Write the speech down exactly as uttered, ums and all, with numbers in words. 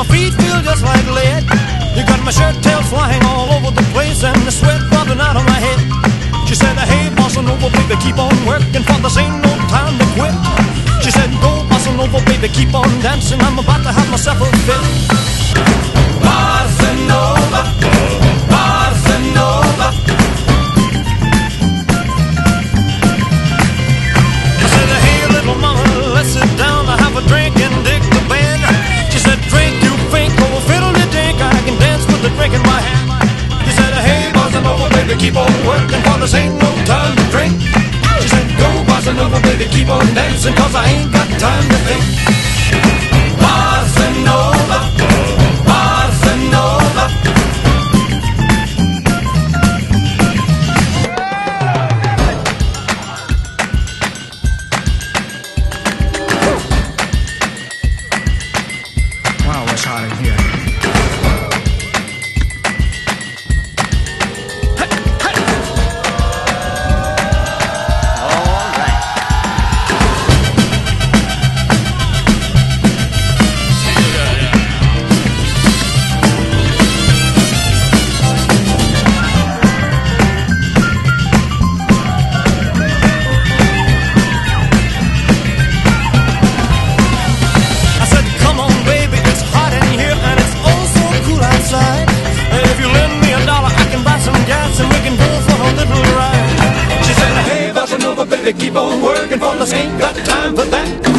feet feel just like lead. You got my shirt tails flying all over the place and the sweat dropping out of my head. She said, hey, bossa nova, baby, keep on working, for this ain't no time to quit. She said, go, bossa nova, baby, keep on dancing, I'm about to have myself a fit. Bossa nova, bossa nova. I said, hey, little mama, let's sit down, I have a drink and dig the band. She said, drink, you think, oh, fiddle the dink, I can dance with the drink in my hand. She said, hey, bossa nova, baby, keep on working, for this ain't no time to drink. She said, go, bossa nova, baby, keep on dancing, cause I ain't got time to think. Bossa nova, bossa nova. Wow, it's hot in here. Keep on working, for this ain't got time for that.